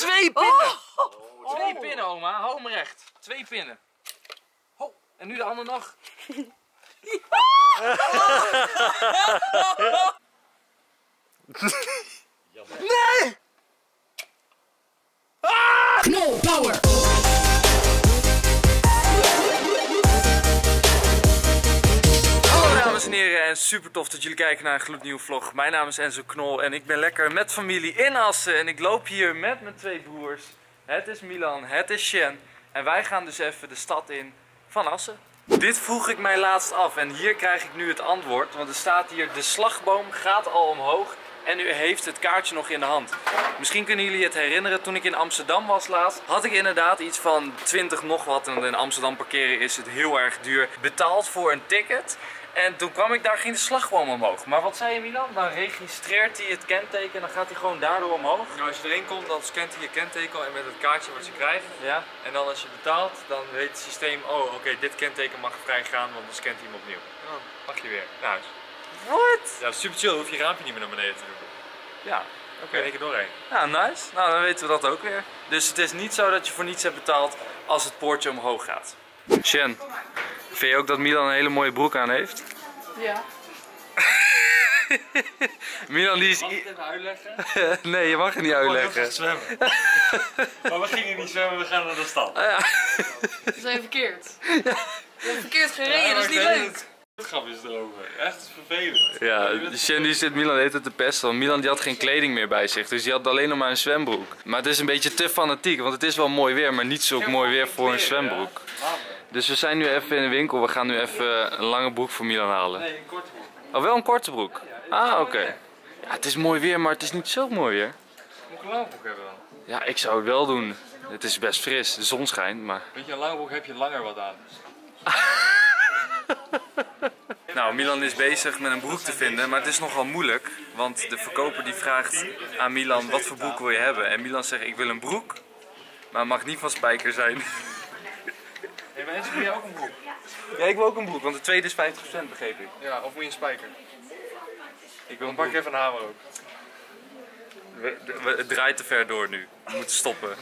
2 pinnen! 2 pinnen, oma. Hou me recht. 2 pinnen. Ho. En nu de andere nog. Nee! Knol power! Hallo dames en heren en super tof dat jullie kijken naar een gloednieuwe vlog. Mijn naam is Enzo Knol en ik ben lekker met familie in Assen. En ik loop hier met mijn 2 broers. Het is Milan, het is Shen. En wij gaan dus even de stad in van Assen. Dit vroeg ik mij laatst af en hier krijg ik nu het antwoord. Want er staat hier, de slagboom gaat al omhoog en u heeft het kaartje nog in de hand. Misschien kunnen jullie het herinneren, toen ik in Amsterdam was laatst, had ik inderdaad iets van 20 nog wat. En in Amsterdam parkeren is het heel erg duur. Betaald voor een ticket. En toen kwam ik daar, ging de slagboom omhoog. Maar wat zei je, Milan? Dan registreert hij het kenteken en dan gaat hij gewoon daardoor omhoog? Nou, als je erin komt, dan scant hij je kenteken en met het kaartje wat je krijgt. Ja. En dan als je betaalt, dan weet het systeem, oh oké, dit kenteken mag vrij gaan, want dan scant hij hem opnieuw. En dan mag je weer naar huis. What? Ja, super chill, hoef je raampje niet meer naar beneden te doen. Ja. Oké, in één keer doorheen. Ja, nice. Nou, dan weten we dat ook weer. Dus het is niet zo dat je voor niets hebt betaald als het poortje omhoog gaat. Shen, vind je ook dat Milan een hele mooie broek aan heeft? Ja. Milan die is... Mag ik het even uitleggen? Nee, je mag het niet uitleggen. Zwemmen. Maar we gingen niet zwemmen, we gaan naar de stad. Ja. Dat is even verkeerd. Je hebt verkeerd gereden, dat is niet leuk. Het grap is erover. Echt vervelend. Ja, Shen die zit Milan heet het te pesten, want Milan die had geen kleding meer bij zich. Dus die had alleen nog maar een zwembroek. Maar het is een beetje te fanatiek, want het is wel mooi weer, maar niet zo mooi weer voor een zwembroek. Dus we zijn nu even in de winkel, we gaan nu even een lange broek voor Milan halen. Nee, een korte broek. Oh, wel een korte broek? Ah, oké. Ja, het is mooi weer, maar het is niet zo mooi weer. Moet ik een lange broek hebben dan? Ja, ik zou het wel doen. Het is best fris, de zon schijnt, maar... Weet je, een lange broek heb je langer wat aan. Nou, Milan is bezig met een broek te vinden, maar het is nogal moeilijk. Want de verkoper die vraagt aan Milan, wat voor broek wil je hebben? En Milan zegt, ik wil een broek, maar het mag niet van spijker zijn. Hey, maar Enzo, wil jij ook een broek? Ja, ik wil ook een broek, want de tweede is 50%, begreep ik. Ja, of moet je een spijker? Ik wil Dan een pak broek. je even een hamer ook. Het draait te ver door nu. We moeten stoppen.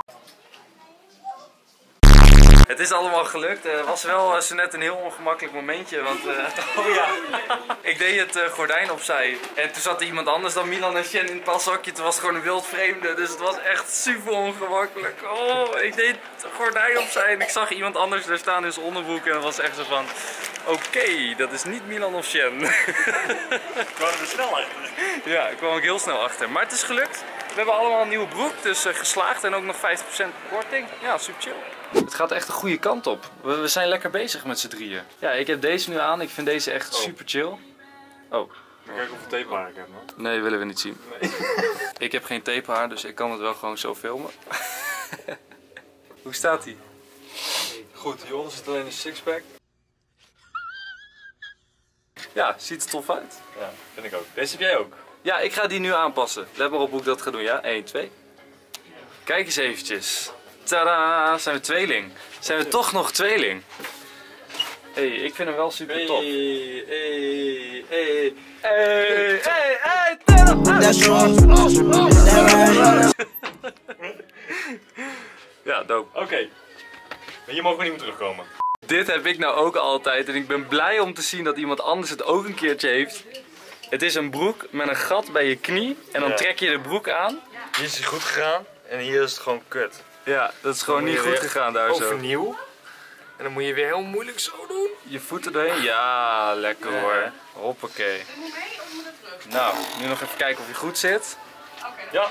Het is allemaal gelukt. Het was wel zo net een heel ongemakkelijk momentje, want oh ja, ik deed het gordijn opzij en toen zat er iemand anders dan Milan en Shen in het pashokje. Het was gewoon een wild vreemde, dus het was echt super ongemakkelijk. Oh, ik deed het gordijn opzij en ik zag iemand anders daar staan in zijn onderbroek en het was echt zo van, oké, dat is niet Milan of Shen. Ik kwam er snel achter. Ja, ik kwam ook heel snel achter. Maar het is gelukt. We hebben allemaal een nieuwe broek, dus geslaagd en ook nog 50% korting. Ja, super chill. Het gaat echt de goede kant op. We zijn lekker bezig met z'n drieën. Ja, ik heb deze nu aan. Ik vind deze echt super chill. Oh. Kijk hoeveel tapehaar ik heb, man. Nee, willen we niet zien. Nee. Ik heb geen tapehaar, dus ik kan het wel gewoon zo filmen. Hoe staat hij? Goed, hieronder zit alleen een sixpack. Ja, ziet er tof uit. Ja, vind ik ook. Deze heb jij ook. Ja, ik ga die nu aanpassen. Let maar op hoe ik dat ga doen, ja? 1, 2. Kijk eens eventjes. Tadaa, zijn we tweeling. Zijn we toch nog tweeling? Hey, ik vind hem wel super tof. Hey, ja, dope. Oké. Maar hier mogen we niet meer terugkomen. Dit heb ik nou ook altijd en ik ben blij om te zien dat iemand anders het ook een keertje heeft. Het is een broek met een gat bij je knie en dan trek je de broek aan. Hier is het goed gegaan en hier is het gewoon kut. Ja, dat is gewoon niet goed gegaan daar zo. Overnieuw. En dan moet je weer heel moeilijk zo doen. Je voeten erin? Ja, lekker hoor. Hoppakee. Nou, nu nog even kijken of je goed zit. Ja.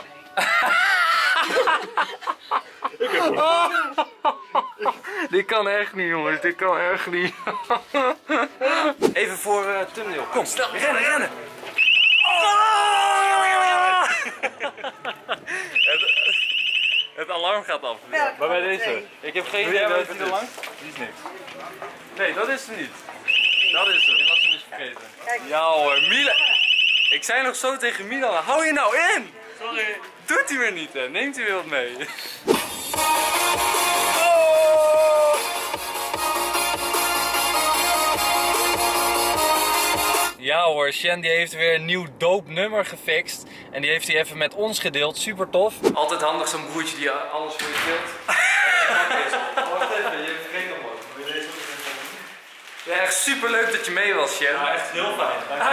Ik heb goed. Dit kan echt niet, jongens. Dit kan echt niet. Even voor thumbnail. Kom, snel. Rennen. Het alarm gaat af. Maar bij deze. Ik heb geen Doe jij idee wel welke even het is. lang? Die is niks. Nee, dat is het niet. Dat is het. Je was hem eens vergeten. Ja hoor, Milan. Ik zei nog zo tegen Milan, hou je nou in! Sorry. Doet hij weer niet, hè? Neemt hij weer wat mee? Ja hoor, Shen die heeft weer een nieuw dope nummer gefixt. En die heeft hij even met ons gedeeld. Super tof. Altijd handig zo'n broertje die alles voor je deelt. Wacht even, je vergeet nog wat. Wil je deze ook even doen? Ja, echt super leuk dat je mee was, Shen. Ja, echt heel fijn.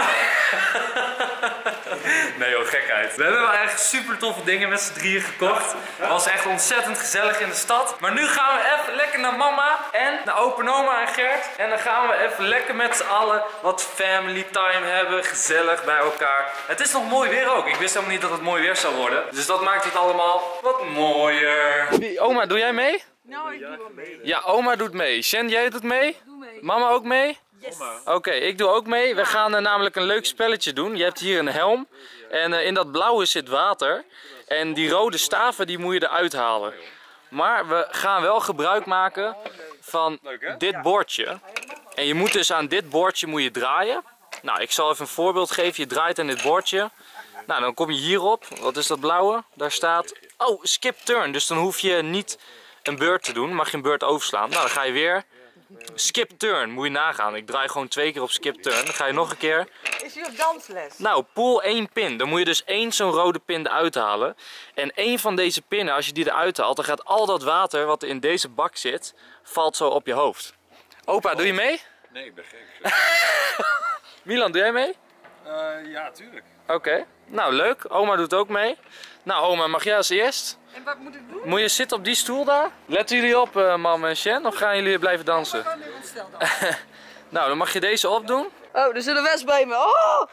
Nee joh, gekheid. We hebben wel echt super toffe dingen met z'n drieën gekocht. Het was echt ontzettend gezellig in de stad. Maar nu gaan we even lekker naar mama en naar opa en oma en Gert. En dan gaan we even lekker met z'n allen wat family time hebben. Gezellig bij elkaar. Het is nog mooi weer ook. Ik wist helemaal niet dat het mooi weer zou worden. Dus dat maakt het allemaal wat mooier. Oma, doe jij mee? Nou, ik doe wel mee. Ja, oma doet mee. Shen, jij doet mee? Doe mee. Mama ook mee? Yes. Oké, ik doe ook mee. We gaan namelijk een leuk spelletje doen. Je hebt hier een helm. En in dat blauwe zit water. En die rode staven die moet je eruit halen. Maar we gaan wel gebruik maken van dit bordje. En je moet dus aan dit bordje moet je draaien. Nou, ik zal even een voorbeeld geven. Je draait aan dit bordje. Nou, dan kom je hierop. Wat is dat blauwe? Daar staat... Oh, skip turn. Dus dan hoef je niet een beurt te doen. Mag je een beurt overslaan. Nou, dan ga je weer... Skip turn, moet je nagaan. Ik draai gewoon 2 keer op skip turn. Dan ga je nog een keer. Is hier op dansles? Nou, pull 1 pin. Dan moet je dus 1 zo'n rode pin eruit halen. En 1 van deze pinnen, als je die eruit haalt, dan gaat al dat water wat in deze bak zit, valt zo op je hoofd. Opa, doe je mee? Nee, ik ben gek. Milan, doe jij mee? Ja, tuurlijk. Oké. Nou, leuk. Oma doet ook mee. Nou, oma, mag jij als eerst? En wat moet ik doen? Moet je zitten op die stoel daar? Letten jullie op, mam en Shen? Of gaan jullie blijven dansen? Gewoon nu ontstel dan. Nou, dan mag je deze opdoen. Oh, er zit een wesp bij me. Oh!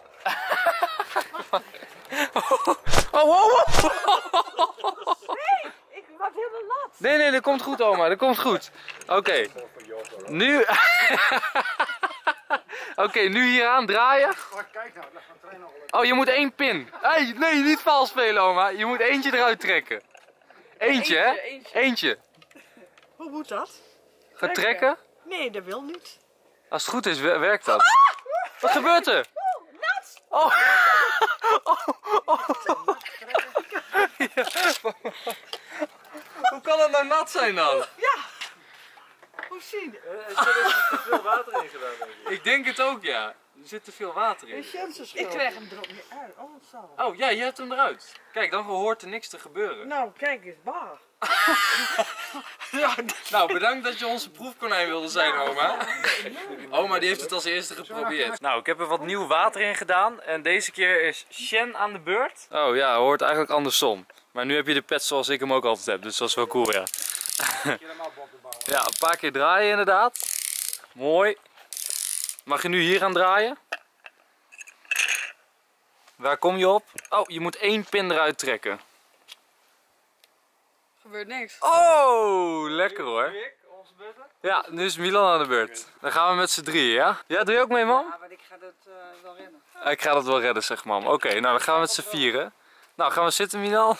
Oh. Ik word helemaal nat. Nee, dat komt goed, oma. Dat komt goed. Oké. Nu... Oké, nu hieraan draaien. Oh, je moet 1 pin. Hey, nee, niet vals spelen, oma. Je moet eentje eruit trekken. Eentje, hè? Eentje. Hoe moet dat? Ga trekken. Nee, dat wil niet. Als het goed is, werkt dat. Wat gebeurt er? Nat! Oh. Ja. Hoe kan het nou nat zijn dan? Ja! Hoe zie je? Er zit te veel water in gedaan, denk ik. Ik denk het ook, ja. Er zit te veel water in. Ik krijg hem er ook niet uit. Oh, zo. Oh, ja, je hebt hem eruit. Kijk, dan hoort er niks te gebeuren. Nou, kijk eens, bah. Ja, nou, bedankt dat je onze proefkonijn wilde zijn, oma. Oma die heeft het als eerste geprobeerd. Nou, ik heb er wat nieuw water in gedaan. En deze keer is Shen aan de beurt. Oh ja, hoort eigenlijk andersom. Maar nu heb je de pet zoals ik hem ook altijd heb. Dus dat is wel cool, ja. Ja, een paar keer draaien inderdaad. Mooi. Mag je nu hier aan draaien? Waar kom je op? Oh, je moet 1 pin eruit trekken. Gebeurt niks. Oh, lekker hoor. Ja, nu is Milan aan de beurt. Dan gaan we met z'n drieën, ja? Ja, doe je ook mee, mam? Ja, maar ik ga dat wel rennen. Ik ga dat wel redden, zegt mam. Oké, nou dan gaan we met z'n vieren. Nou, gaan we zitten, Milan?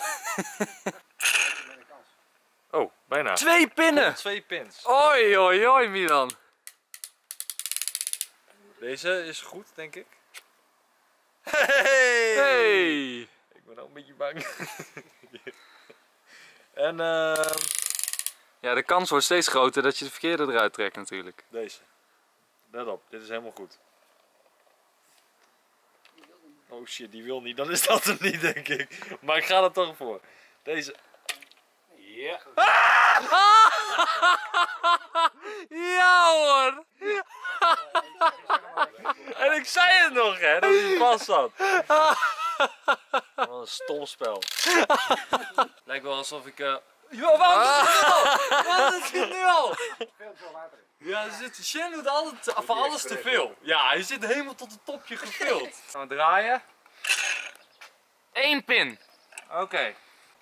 Oh, bijna. 2 pinnen! 2 pins. Oi, oi, oi, Milan. Deze is goed, denk ik. Hey! Ik ben ook een beetje bang. En Ja, de kans wordt steeds groter dat je de verkeerde eruit trekt natuurlijk. deze. Let op, dit is helemaal goed. Oh shit, die wil niet. Dan is dat hem niet, denk ik. Maar ik ga er toch voor. Deze. Ja. Ja hoor! En ik zei het nog, hè, dat hij vast zat. Wat een stom spel. Lijkt wel alsof ik... Yo, waarom is het nu al? Waarom is het nu al? Ja, Shen doet altijd van alles te veel. Ja, hij zit helemaal tot het topje gevuld. Gaan we draaien. 1 pin. Oké.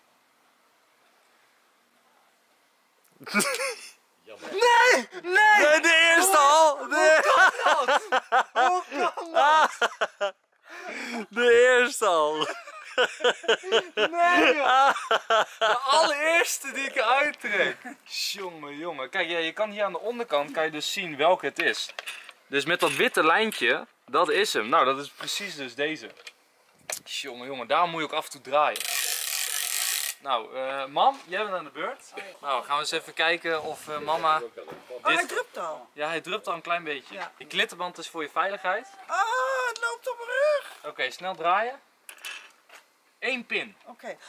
Nee! Nee! De eerste al! Hoe kan dat? De eerste al. Nee joh. De allereerste die ik eruit trek. Jongen. Kijk, ja, je kan hier aan de onderkant kan je dus zien welke het is. Dus met dat witte lijntje, dat is hem. Nou, dat is precies dus deze. Jongen, daar moet je ook af en toe draaien. Nou, mam, jij bent aan de beurt. Nou, gaan we eens even kijken of mama... Oh, hij drupt al. Ja, hij drupt al een klein beetje. Ja. Die klittenband is voor je veiligheid. Ah, het loopt op mijn rug. Oké, snel draaien. 1 pin. Oké.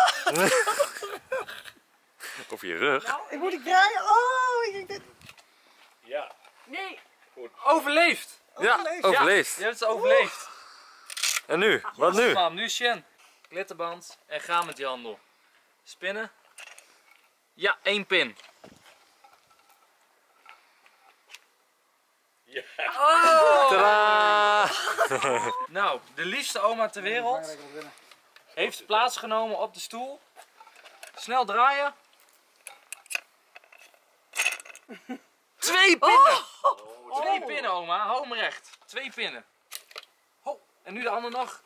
Of je rug. Nou, ik moet draaien. Oh, dit. Ja. Nee. Overleefd. Overleefd. Ja, overleefd. Je hebt het overleefd. En nu? Wat nu? Man, nu is Sjen. Glitterband en ga met die handel. Spinnen. Ja, 1 pin. Ja. Oh! Tadaa! Nou, de liefste oma ter wereld heeft plaatsgenomen op de stoel. Snel draaien. 2 pinnen! 2 pinnen, oma. Hou hem recht. 2 pinnen. Ho. En nu de ander nog.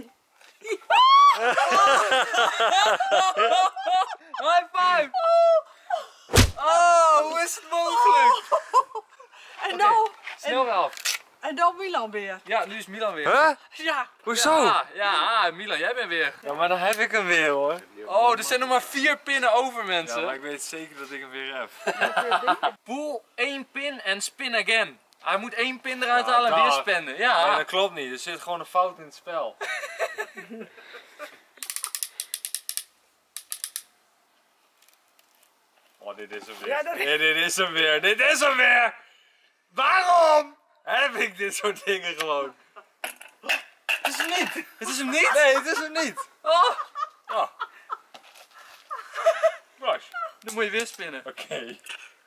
High five! Oh, hoe is het mogelijk? En nou, Snel weer af. en dan Milan weer. Ja, nu is Milan weer. Huh? Ja. Hoezo? Ja, Milan, jij bent weer. Ja, maar dan heb ik hem weer hoor. Oh, er zijn nog maar 4 pinnen over, mensen. Ja, maar ik weet zeker dat ik hem weer heb. Pool 1 pin en spin again. Hij moet 1 pin eruit Ja, halen en weer dag. spenden. Nee, Ja. dat klopt niet. Er zit gewoon een fout in het spel. Oh, dit is hem weer. Ja, dat- Nee, dit is hem weer. Dit is hem weer! Waarom heb ik dit soort dingen gewoon? Het is hem niet. Het is hem niet. Nee, het is hem niet. Oh, Oh. Rush. dan moet je weer spinnen. Oké. Nee,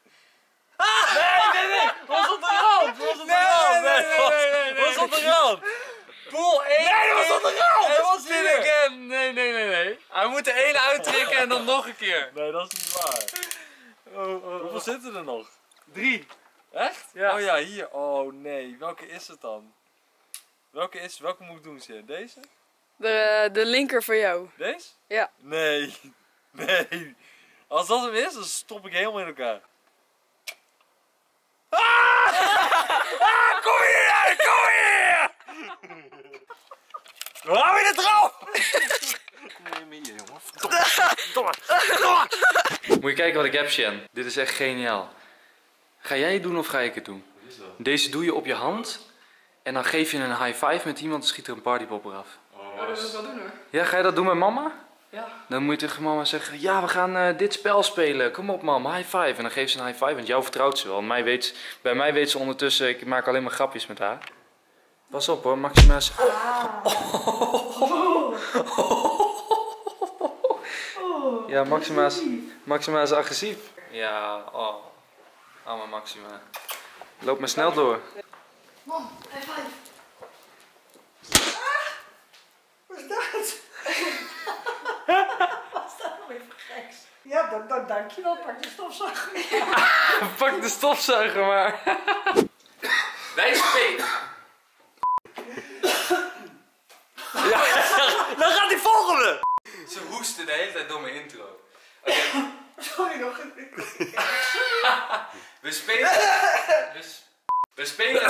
Was op de rand. Was op de rand. Was op de rand. Pool 1 Nee, dat was op de rand. en Dat was spin hier. again. Nee. Hij moet de 1 uittrekken en dan nog een keer. Nee, dat is niet waar. Hoeveel zitten er nog? 3. Echt? Ja. Oh ja, hier. Oh nee, welke is het dan? Welke moet ik doen, Sjen? Deze? De linker voor jou. Deze? Ja. Nee. Nee. Als dat hem is, dan stop ik helemaal in elkaar. Kom hier! Kom hier! Hou je de trouw! Kom hier, jongen. Verdomme. Moet je kijken wat ik heb, Sjen. Dit is echt geniaal. Ga jij het doen of ga ik het doen? Wat is dat? Deze doe je op je hand. En dan geef je een high five met iemand en schiet er een partypopper af. Oh, dat wil ik wel doen hoor. Ja, ga je dat doen met mama? Ja. Dan moet je tegen mama zeggen, ja, we gaan dit spel spelen. Kom op, mam, high five. En dan geeft ze een high five, want jou vertrouwt ze wel. Bij mij weet ze ondertussen, ik maak alleen maar grapjes met haar. Pas op hoor, Maxima is... Ja, Maxima is agressief. Ja, oh. Arme Maxima. Loop maar snel door. Mam, high five. Wat is dat? Wat is dat nou weer voor geks? Ja, dan dankjewel. Pak de stofzuiger. Pak de stofzuiger maar. Wij spelen. Dan gaat die volgende! Ze hoesten de hele tijd door mijn intro. Oké, Sorry nog. we spelen. We spelen.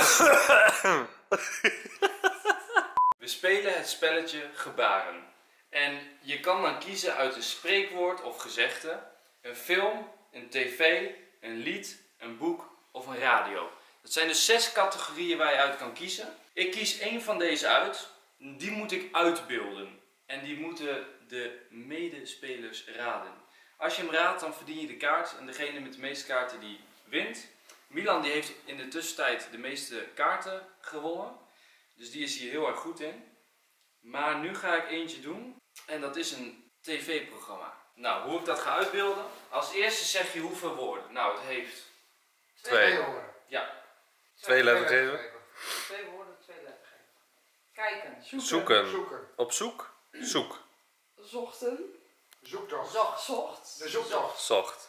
We spelen het spelletje gebaren. En je kan dan kiezen uit een spreekwoord of gezegde, een film, een tv, een lied, een boek of een radio. Dat zijn dus 6 categorieën waar je uit kan kiezen. Ik kies 1 van deze uit. Die moet ik uitbeelden. En die moeten de medespelers raden. Als je hem raadt, dan verdien je de kaart. En degene met de meeste kaarten die wint. Milan die heeft in de tussentijd de meeste kaarten gewonnen. Dus die is hier heel erg goed in. Maar nu ga ik eentje doen. En dat is een tv-programma. Nou, hoe ik dat ga uitbeelden. Als eerste zeg je hoeveel woorden. Nou, het heeft... 2. Ja. 2 lettergrepen. 2 woorden, 2 lettergrepen. Kijken. Zoeken. Op zoek. Zoek. Zochten. Zoektocht. Zocht. De zoektocht. Zocht.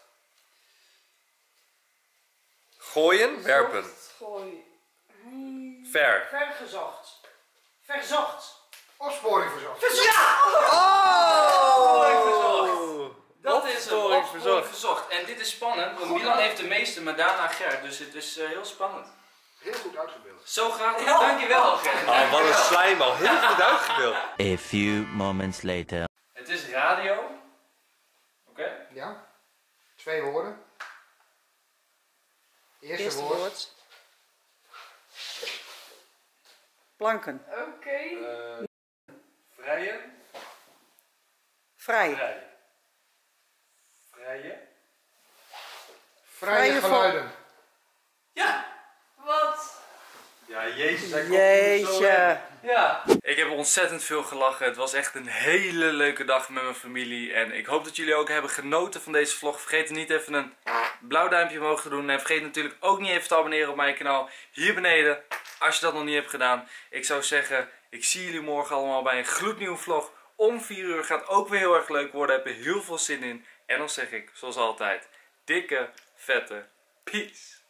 Gooien. Werpen. Zocht, gooi. Ver. Vergezocht. Verzocht. Opsporing verzocht. Dat is een Opsporing opsporing verzocht. En dit is spannend, want Milan heeft de meeste, maar daarna Gert. Dus het is heel spannend. Heel goed uitgebeeld. Zo gaat het. Dankjewel, Gert. Ah, wat een slijmbal. Heel goed uitgebeeld. A few moments later. Het is radio. Oké? Ja. 2 woorden. Eerste woord. Planken. Oké. Vrijen. Vrij. Vrije? Vrije geluiden. Ja! Wat? Ja, jezus, hij komt er zo Jeetje. in. Ja. Ik heb ontzettend veel gelachen. Het was echt een hele leuke dag met mijn familie. En ik hoop dat jullie ook hebben genoten van deze vlog. Vergeet niet even een blauw duimpje omhoog te doen. En vergeet natuurlijk ook niet even te abonneren op mijn kanaal hier beneden. Als je dat nog niet hebt gedaan. Ik zou zeggen, ik zie jullie morgen allemaal bij een gloednieuwe vlog. Om 4 uur gaat ook weer heel erg leuk worden. Heb er heel veel zin in. En dan zeg ik, zoals altijd, dikke, vette peace.